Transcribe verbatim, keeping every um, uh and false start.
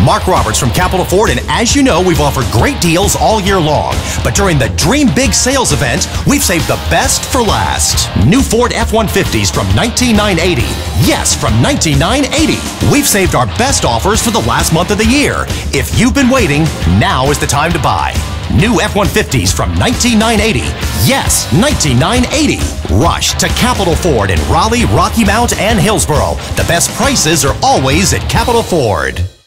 Mark Roberts from Capital Ford, and as you know, we've offered great deals all year long. But during the Dream Big sales event, we've saved the best for last. New Ford F one fifties from nineteen thousand nine hundred eighty dollars. Yes, from nineteen thousand nine hundred eighty dollars. We've saved our best offers for the last month of the year. If you've been waiting, now is the time to buy. New F one fifties from nineteen thousand nine hundred eighty dollars. Yes, nineteen thousand nine hundred eighty dollars. Rush to Capital Ford in Raleigh, Rocky Mount, and Hillsboro. The best prices are always at Capital Ford.